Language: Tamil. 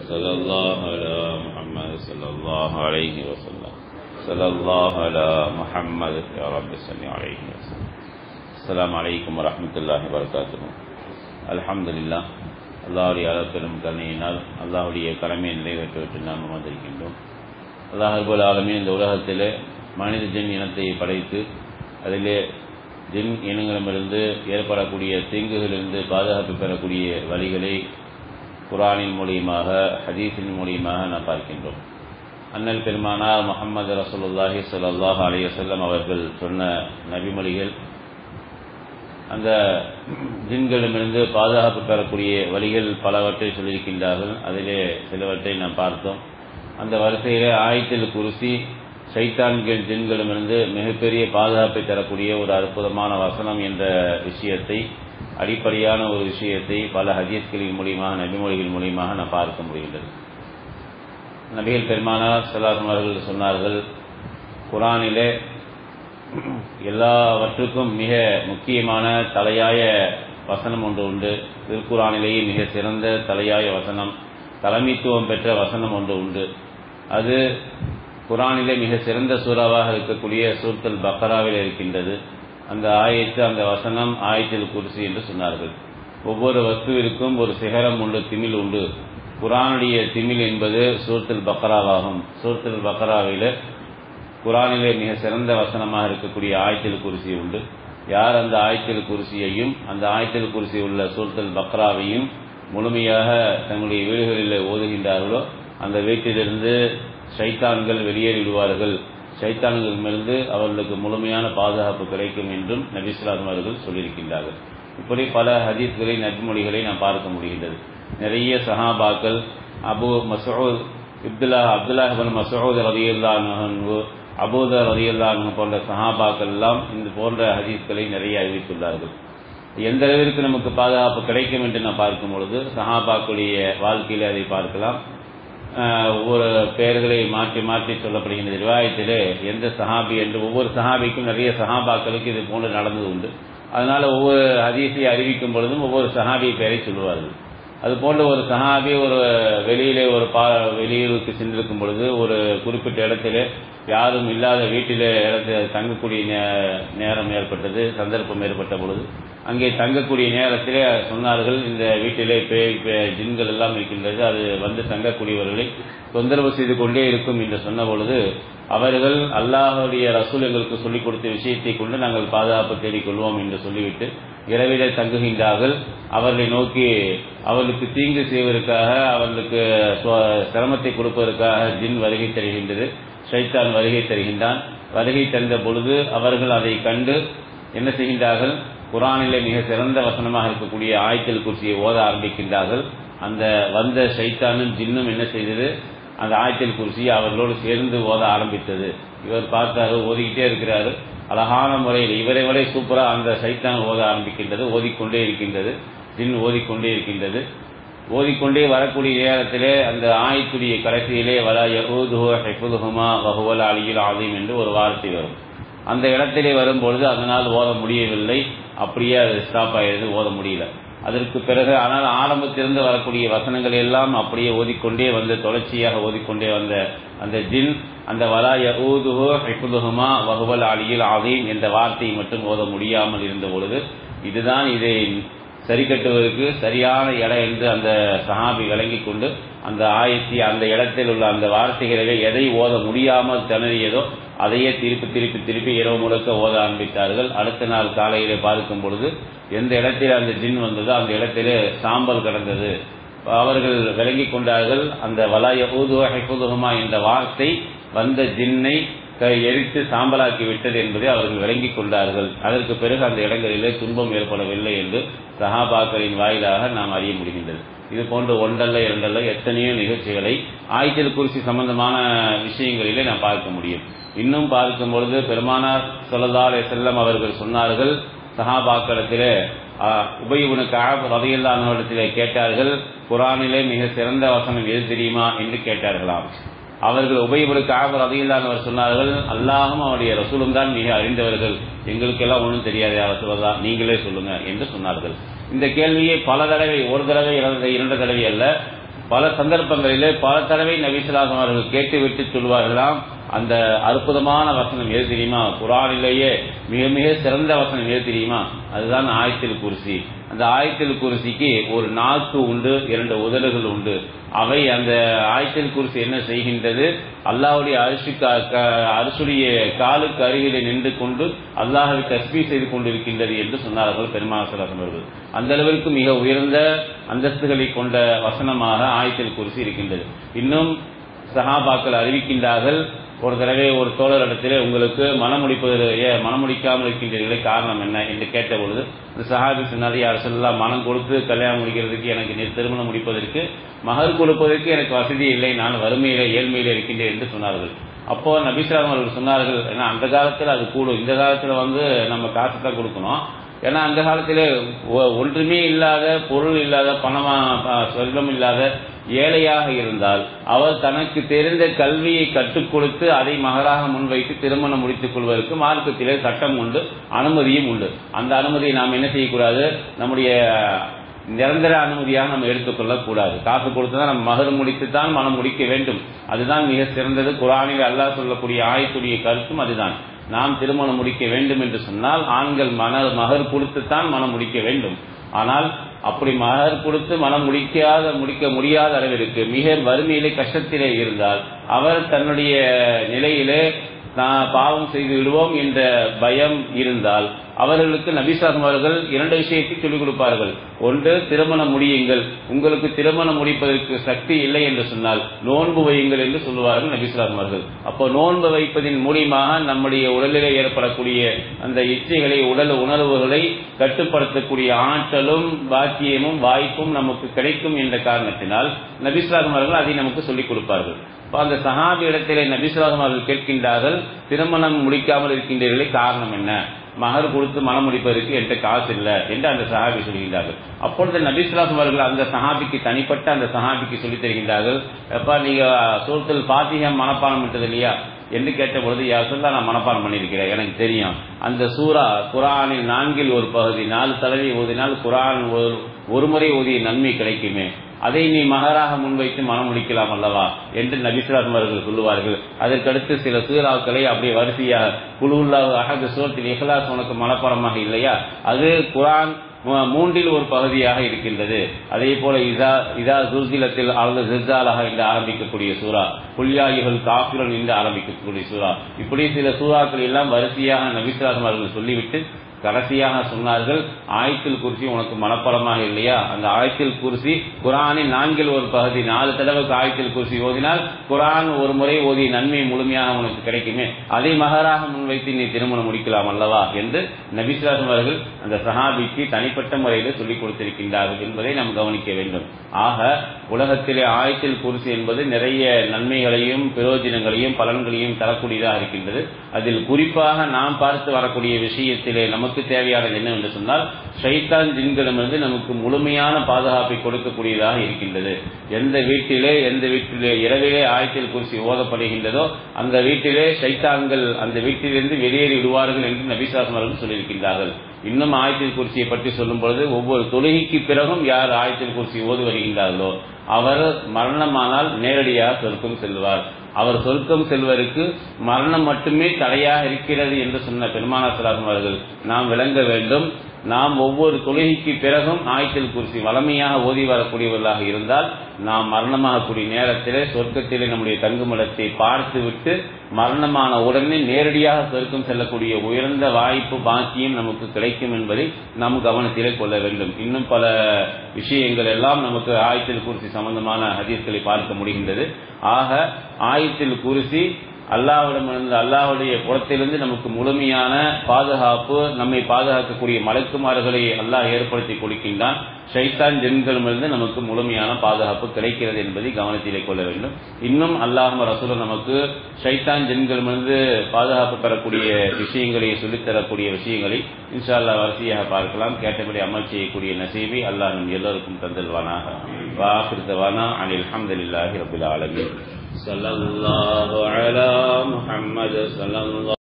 صلى الله على محمد صلى الله عليه وسلم صلى الله على محمد يا رب صل عليه وسلم. السلام عليكم ورحمة الله وبركاته. الحمد لله. அல்லாஹ்வுடைய அளப்பெரும் கருணையினால் அல்லாஹ்வுடைய கடமையை நிறைவேற்றுவதற்கு நாம் வந்திருக்கின்றோம். அல்லாஹ் ரப்பல் ஆலமீன் இந்த உலகத்திலே மனித ஜின் இனத்தை படைத்து அதிலே ஜின் இனங்களிடமிருந்து ஏற்படக்கூடிய தீங்குகளிலிருந்து பாதுகாப்பு பெறக்கூடிய வழிகளை குர்ஆனின் மூலியமாக ஹதீஸின் மூலியமாக நாம் பார்க்கின்றோம். அண்ணல் பெருமானார் முஹம்மது ரசூலுல்லாஹி ஸல்லல்லாஹு அலைஹி வஸல்லம் அவர்கள் சொன்ன நபிமொழிகள் அந்த ஜின்களிடமிருந்து பாதுகாப்பு பெறக்கூடிய வழிகள் பலவற்றை சொல்லியிருக்கின்றார்கள். அதிலே சிலவற்றை நாம் பார்த்தோம். அந்த வரிசையிலே ஆயத்துல் குர்சி ஷைத்தான்கள் ஜின்களிடமிருந்து மிகப்பெரிய பாதுகாப்பை தரக்கூடிய ஒரு அற்புதமான வசனம் என்ற விஷயத்தை, அடிப்படையான ஒரு விஷயத்தை பல ஹதீஸ்களின் மூலியமாக நபிமொழிகள் மூலியமாக நாம் பார்க்க முடிகின்றது. நபிகள் பெருமானார் ஸல்லல்லாஹு அலைஹி வஸல்லம் அவர்கள் சொன்னார்கள், குர்ஆனிலே எல்லாவற்றுக்கும் மிக முக்கியமான தலையாய வசனம் ஒன்று உண்டு. திருக்குர்ஆனிலேயே மிக சிறந்த தலையாய வசனம், தலைமைத்துவம் பெற்ற வசனம் ஒன்று உண்டு. அது குர்ஆனிலே மிக சிறந்த சூறாவாக இருக்கக்கூடிய சூரத்துல் பக்ராவில் இருக்கின்றது. அந்த ஆயத்து, அந்த வசனம் ஆயத்துல் குர்சி என்று சொன்னார்கள். ஒவ்வொரு வஸ்துவிற்கும் ஒரு சிகரம் உண்டு, திமில் உண்டு. குர்ஆனுடைய திமில் என்பது சூரத்துல் பக்ராவாகும். சூரத்துல் பக்ராவிலே குர்ஆனிலே மிக சிறந்த வசனமாக இருக்கக்கூடிய ஆயத்துல் குர்சி உண்டு. யார் அந்த ஆயத்துல் குர்சியையும் அந்த ஆயத்துல் குர்சி உள்ள சூரத்துல் பக்ராவையும் முழுமையாக தங்களுடைய வீடுகளில் ஓதுகின்றார்களோ அந்த வீட்டிலிருந்து ஷைத்தான்கள் வெளியேறிவிடுவார்கள், ஷைத்தான்களிடமிருந்து அவர்களுக்கு முழுமையான பாதுகாப்பு கிடைக்கும் என்றும் நபி ஸல்லல்லாஹு அலைஹி வஸல்லம் அவர்கள் சொல்லியிருக்கின்றார்கள். இப்படி பல ஹதீஸ்களை நபிமொழிகளை நாம் பார்க்க முடிகின்றது. நிறைய சஹாபாக்கள் Abu Masood Abdullah ibn Masood ரலியல்லாஹு அன்ஹு, அபூதர் ரலியல்லாஹு அன்ஹு போன்ற சஹாபாக்கள் எல்லாம் இந்த போன்ற ஹதீஸ்களை நிறைய அறிவித்துள்ளார்கள். எந்த அளவிற்கு நமக்கு பாதுகாப்பு கிடைக்கும் என்று நாம் பார்க்கும் பொழுது சஹாபாக்களுடைய வாழ்க்கையிலே அதை பார்க்கலாம். ஒவ்வொரு பெயர்களை மாற்றி மாற்றி சொல்லப்படுகின்ற ரிவாயத்திலே எந்த சஹாபி என்று ஒவ்வொரு சஹாபிக்கும் நிறைய சஹாபாக்களுக்கு இது போன்று நடந்தது உண்டு. அதனால ஒவ்வொரு ஹதீஸை அறிவிக்கும் பொழுதும் ஒவ்வொரு சஹாபி பெயரை சொல்லுவார்கள். அது போன்ற ஒரு சஹாபி ஒரு வெளியிலே ஒரு வெளியூருக்கு சென்றிருக்கும் பொழுது ஒரு குறிப்பிட்ட இடத்திலே யாரும் இல்லாத வீட்டிலே தங்கக்கூடிய நேரம் ஏற்பட்டது, சந்தர்ப்பம் ஏற்பட்ட பொழுது அங்கே தங்கக்கூடிய நேரத்திலே சொன்னார்கள், இந்த வீட்டிலே ஜின்கள் எல்லாம் இருக்கின்றது, அது வந்து தங்கக்கூடியவர்களை தொந்தரவு செய்து கொண்டே இருக்கும் என்று சொன்ன பொழுது அவர்கள் அல்லாஹ்வுடைய ரசூல் எங்களுக்கு சொல்லிக் கொடுத்த விஷயத்தை கொண்டு நாங்கள் பாதுகாப்பு தேடிக்கொள்வோம் என்று சொல்லிவிட்டு இரவிலே தங்குகின்றார்கள். அவர்களை நோக்கி அவர்களுக்கு தீங்கு செய்வதற்காக, அவர்களுக்கு சிரமத்தை கொடுப்பதற்காக ஜின் வருகை தருகின்றது, ஷைத்தான் வருகை தருகின்றான். வருகை தந்த பொழுது அவர்கள் அதை கண்டு என்ன செய்கின்றார்கள், குர்ஆனிலே மிக சிறந்த வசனமாக இருக்கக்கூடிய ஆயத்துல் குர்சியை ஓத ஆரம்பிக்கின்றார்கள். அந்த வந்த ஷைத்தானும் ஜின்னும் என்ன செய்தது, அந்த ஆயத்துல் குர்சியை அவர்களோடு சேர்ந்து ஓத ஆரம்பித்தது. இவர் பார்த்தாரு, ஓதிக்கிட்டே இருக்கிறாரு, அழகான முறையில் இவரை வரை சூப்பராக அந்த ஷைத்தான் ஓத ஆரம்பிக்கின்றது, ஓதிக்கொண்டே இருக்கின்றது, ஜின் ஓதிக்கொண்டே இருக்கின்றது. ஓதிக்கொண்டே வரக்கூடிய நேரத்திலே அந்த ஆயத்துடைய கடைசியிலே வலா யஊதுஹு ஹிஃபுதுஹுமா வஹுவல் அலியுல் அஸீம் என்று ஒரு வார்த்தை வரும். அந்த இடத்திலே வரும்பொழுது அதனால் ஓத முடியவில்லை, அப்படியே அது ஸ்டாப் ஆயிடுது, ஓத முடியல. அதற்கு பிறகு ஆனால் ஆரம்பத்திலிருந்து வரக்கூடிய வசனங்கள் எல்லாம் அப்படியே ஓதிக்கொண்டே வந்து தொடர்ச்சியாக ஓதிக்கொண்டே வந்த அந்த ஜின் அந்த வலா யஊதுஹு ஹிஃபுதுஹுமா வஹுவல் அலியுல் அஸீம் என்ற வார்த்தையை மட்டும் ஓத முடியாமல் இருந்த பொழுது இதுதான் இதை சரி கட்டுவதற்கு சரியான இடம் என்று அந்த சஹாபி விளங்கி கொண்டு அந்த ஆயத்தி அந்த இடத்தில் உள்ள அந்த வார்த்தைகளை எதை ஓத முடியாமல் திணறியதோ அதையே திருப்பி இரவு முழுக்க ஓத ஆரம்பித்தார்கள். அடுத்த நாள் காலையிலே பார்க்கும் பொழுது எந்த இடத்தில் அந்த ஜின் வந்ததோ அந்த இடத்திலே சாம்பல் கிடந்தது. அவர்கள் விளங்கி கொண்டார்கள், அந்த வலா யஊதுஹு ஹிஃபுதுஹுமா என்ற வார்த்தை வந்த ஜின்னை எரித்து சாம்பலாக்கி விட்டது என்பதை அவர்கள் விளங்கி கொண்டார்கள். அதற்கு பிறகு அந்த இடங்களிலே துன்பம் ஏற்படவில்லை என்று சஹாபாக்களின் வாயிலாக நாம் அறிய முடிகின்றது. இது போன்ற ஒன்றல்ல இரண்டல்ல எத்தனையோ நிகழ்ச்சிகளை ஆயத்துல் குர்சி சம்பந்தமான விஷயங்களிலே நாம் பார்க்க முடியும். இன்னும் பார்க்கும் பொழுது பெருமானார் ஸல்லல்லாஹு அலைஹி வஸல்லம் அவர்கள் சொன்னார்கள், சஹாபாக்களிடத்திலே உபய் இப்னு கஅப் ரலியல்லாஹு அன்ஹு இடத்திலே கேட்டார்கள், குர்ஆனிலே மிக சிறந்த வசனம் எது தெரியுமா என்று கேட்டார்களாம். அவர்கள் உபய் இப்னு கஅப் ரலியல்லாஹு அன்ஹு சொன்னார்கள், அல்லாஹ்வும் அவருடைய ரசூலும் தான் மிக அறிந்தவர்கள், எங்களுக்கெல்லாம் ஒன்றும் தெரியாது யா ரசூலல்லாஹ், நீங்களே சொல்லுங்க என்று சொன்னார்கள். இந்த கேள்வியை பல தடவை, ஒரு தடவை இரண்டு தடவை அல்ல பல சந்தர்ப்பங்களிலே பல தடவை நபி ஸல்லல்லாஹு அலைஹி அவர்கள் கேட்டுவிட்டு சொல்வார்களாம், அந்த அற்புதமான வசனம் எது தெரியுமா, குர்ஆனிலேயே மிக மிக சிறந்த வசனம் எது தெரியுமா, அதுதான் ஆயத்துல் குர்சி. அந்த ஆயத்துல் குர்சிக்கு ஒரு நாக்கு உண்டு, 2 உதடுகள் உண்டு. அவை அந்த ஆயத்துல் குர்சி என்ன செய்கின்றது, அல்லாஹ்வுடைய அரிசுடைய காலுக்கு அருகிலே நின்று கொண்டு அல்லாஹ்வை தஸ்பீஹ் செய்து கொண்டிருக்கின்றது என்று சொன்னார்கள் பெருமானார் ஸல்லல்லாஹு அலைஹி வஸல்லம். அந்த அளவிற்கு மிக உயர்ந்த அந்தஸ்துகளை கொண்ட வசனமாக ஆயத்துல் குர்சி இருக்கின்றது. இன்னும் சஹாபாக்கள் அறிவிக்கின்றார்கள், ஒரு தடவை ஒரு தோழரிடத்திலே உங்களுக்கு மனம் முடிக்காமல் இருக்கின்றீர்களே காரணம் என்ன என்று கேட்டபொழுது இந்த சஹாபி சொன்னார், யா ரசூலல்லாஹ், மனம் கொடுத்து கல்யாணம் முடிக்கிறதுக்கு எனக்கு திருமணம் முடிப்பதற்கு மகர் கொடுப்பதற்கு எனக்கு வசதி இல்லை, நான் வறுமையிலே ஏழ்மையிலே இருக்கின்றேன் என்று சொன்னார்கள். அப்போ நபி ஸல்லல்லாஹு அலைஹி அவர்கள் சொன்னார்கள், ஏன்னா அந்த காலத்தில் அது கூடும், இந்த காலத்தில் நம்ம காசு தான் கொடுக்கணும். ஏன்னா அந்த காலத்திலே ஒன்றுமே இல்லாத, பொருள் இல்லாத, செல்வம் இல்லாத ஏழையாக இருந்தால் அவர் தனக்கு தெரிந்த கல்வியை கற்றுக் கொடுத்து அதை மகராக முன்வைத்து திருமணம் முடித்துக் கொள்வதற்கு மார்க்கத்திலே சட்டம் உண்டு, அனுமதியும் உண்டு. அந்த அனுமதியை நாம் என்ன செய்யக்கூடாது, நம்முடைய நிரந்தர அனுமதியாக நம்ம எடுத்துக்கொள்ளக் கூடாது. காசு கொடுத்துதான் நம்ம மகர் முடித்துத்தான் மனம் முடிக்க வேண்டும். அதுதான் மிக சிறந்தது. குர்ஆனில் அல்லாஹ் சொல்லக்கூடிய ஆயத்துடைய கருத்தும் அதுதான். நாம் திருமணம் முடிக்க வேண்டும் என்று சொன்னால் ஆண்கள் மகர் கொடுத்துத்தான் மனம் முடிக்க வேண்டும். ஆனால் அப்படி மகர் கொடுத்து மனம் முடிக்க முடியாத அளவிற்கு மிக வறுமையிலே கஷ்டத்திலே இருந்தால் அவர் தன்னுடைய நிலையிலே பாவம் செய்து விடுவோம் என்ற பயம் இருந்தால் அவர்களுக்கு நபி ஸல்லல்லாஹு அலைஹி அவர்கள் 2 விஷயத்தை சொல்லிக் கொடுப்பார்கள். ஒன்று, திருமணம் முடியுங்கள், உங்களுக்கு திருமணம் முடிப்பதற்கு சக்தி இல்லை என்று சொன்னால் நோன்பு வையுங்கள் என்று சொல்லுவார்கள் நபி ஸல்லல்லாஹு அலைஹி அவர்கள். அப்போ நோன்பு வைப்பதின் மூலமாக நம்முடைய உடலிலே ஏற்படக்கூடிய அந்த இச்சைகளை, உடல் உணர்வுகளை கட்டுப்படுத்தக்கூடிய ஆற்றலும் பாக்கியமும் வாய்ப்பும் நமக்கு கிடைக்கும் என்ற காரணத்தினால் நபி ஸல்லல்லாஹு அலைஹி அவர்கள் அதை நமக்கு சொல்லிக் கொடுப்பார்கள். அந்த சஹாபி இடத்திலே நபி ஸல்லல்லாஹு அலைஹி அவர்கள் கேட்கின்றார்கள், திருமணம் முடிக்காமல் இருக்கின்றீர்களே காரணம் என்ன, மகர் கொடுத்து மனம் முடிப்பதற்கு என்கிட்ட காசு இல்லை என்று அந்த சஹாபி சொல்கின்றார்கள். அப்பொழுது நபி ஸல்லல்லாஹு அலைஹி அவர்கள் அந்த சஹாபிக்கு தனிப்பட்ட அந்த சஹாபிக்கு சொல்லித் தருகின்றார்கள், எப்பா நீங்க சூரத்துல் ஃபாத்திஹா மனப்பாடம் விட்டது இல்லையா என்று கேட்டபொழுது, யா ரசூலல்லாஹ், நான் மனப்பாடம் பண்ணியிருக்கிறேன், எனக்கு தெரியும். அந்த சூரா குர்ஆனில் 4 ஒரு பகுதி, 4 தடவை ஓதினால் குர்ஆன் ஒரு முறை ஓதிய நன்மை கிடைக்குமே, அதை நீ மகராக முன்வைத்து மனம் முடிக்கலாம் அல்லவா என்று நபி ஸல்லல்லாஹு அலைஹி அவர்கள் சொல்லுவார்கள். அதற்கடுத்து சில சூறாக்களை அப்படியே வரிசையாக, குல் ஹுவல்லாஹு அஹத், சூரத்துல் இக்லாஸ் உனக்கு மனப்பாடமாக இல்லையா, அது குர்ஆன் 3 ஒரு பகுதியாக இருக்கின்றது. அதே போல இதா ஜுல்சிலத்தில் அர்து ஜில்சாலஹா என்று ஆரம்பிக்கக்கூடிய சூரா, குல் யா அய்யுஹல் காஃபிரூன் என்று ஆரம்பிக்கக்கூடிய சூரா, இப்படி சில சூறாக்கள் எல்லாம் வரிசையாக நபி ஸல்லல்லாஹு அலைஹி அவர்கள் சொல்லிவிட்டு கடைசியாக சொன்னார்கள், ஆயத்துல் குர்சி உனக்கு மனப்பாடமாக இல்லையா, அந்த ஆயத்துல் குர்சி குர்ஆனின் 4 ஒரு பகுதி, 4 தடவைக்கு ஆயத்துல் குர்சி ஓதினால் குர்ஆன் ஒரு முறை ஓதிய நன்மை முழுமையாக உனக்கு கிடைக்குமே, அதை மகராக முன்வைத்து நீ திருமணம் முடிக்கலாம் அல்லவா என்று நபி ஸல்லல்லாஹு அலைஹி அவர்கள் அந்த சஹாபிக்கு தனிப்பட்ட முறையில் சொல்லிக் கொடுத்திருக்கின்றார்கள் என்பதை நாம் கவனிக்க வேண்டும். ஆக உலகத்திலே ஆயத்துல் குர்சி என்பது நிறைய நன்மைகளையும் பிரயோஜனங்களையும் பலன்களையும் தரக்கூடியதாக இருக்கின்றது. அதில் குறிப்பாக நாம் பார்த்து வரக்கூடிய விஷயத்திலே நமக்கு தேவையானது என்னவென்று சொன்னால், ஷைத்தான் ஜின்களிடமிருந்து நமக்கு முழுமையான பாதுகாப்பை கொடுக்கக்கூடியதாக இருக்கின்றது. எந்த வீட்டிலே இரவிலே ஆயத்துல் குர்சி ஓதப்படுகின்றதோ அந்த வீட்டிலே ஷைத்தான்கள் அந்த வீட்டிலிருந்து வெளியேறி விடுவார்கள் என்று நபி ஸல்லல்லாஹு அலைஹி அவர்கள் சொல்லியிருக்கின்றார்கள். இன்னும் ஆயத்துல் குர்சியை பற்றி சொல்லும் பொழுது, ஒவ்வொரு தொழுகைக்கு பிறகும் யார் ஆயத்துல் குர்சி ஓதி வருகின்றார்களோ அவர் மரணமானால் நேரடியாக சொர்க்கம் செல்வார். அவர் சொர்க்கம் செல்வதற்கு மரணம் மட்டுமே தடையாக இருக்கிறது என்று சொன்ன பெருமானார் ஸல்லல்லாஹு அலைஹி அவர்கள் நாம் விளங்க வேண்டும். நாம் ஒவ்வொரு தொழுகைக்கு பிறகும் ஆயத்துல் குர்சி வளமையாக ஓதி வரக்கூடியவர்களாக இருந்தால் நாம் மரணமாகக்கூடிய நேரத்திலே சொர்க்கத்திலே நம்முடைய தங்குமிடத்தை பார்த்துவிட்டு மரணமான உடனே நேரடியாக சொர்க்கம் செல்லக்கூடிய உயர்ந்த வாய்ப்பு பாக்கியம் நமக்கு கிடைக்கும் என்பதை நாம் கவனத்திலே கொள்ள வேண்டும். இன்னும் பல விஷயங்கள் எல்லாம் நமக்கு ஆயத்துல் குர்சி சம்பந்தமான ஹதீஸ்களை பார்க்க முடிகின்றது. ஆக ஆயத்துல் குர்சி அல்லாஹ்விடமிருந்து, அல்லாஹ்வுடைய புறத்திலிருந்து நமக்கு முழுமையான பாதுகாப்பு, நம்மை பாதுகாக்கக்கூடிய மலக்குமார்களை அல்லாஹ் ஏற்படுத்தி கொடுக்கின்றான். ஷைத்தான் ஜின்களிடமிருந்து நமக்கு முழுமையான பாதுகாப்பு கிடைக்கிறது என்பதை கவனத்திலே கொள்ள வேண்டும். இன்னும் அல்லாஹ்வும் ரசூலும் நமக்கு ஷைத்தான் ஜின்களிடமிருந்து பாதுகாப்பு பெறக்கூடிய விஷயங்களை சொல்லித்தரக்கூடிய விஷயங்களை இன்ஷா அல்லாஹ் வரிசையாக பார்க்கலாம். கேட்டபடி அமல் செய்யக்கூடிய நசீபை அல்லாஹ் நம் எல்லோருக்கும் தந்தல்வானாக. வாஹிர் தவானா அனில் ஹம்துலில்லாஹி ரப்பில் ஆலமீன். ஸல்லல்லாஹு அலா முஹம்மது ஸல்லல்லாஹு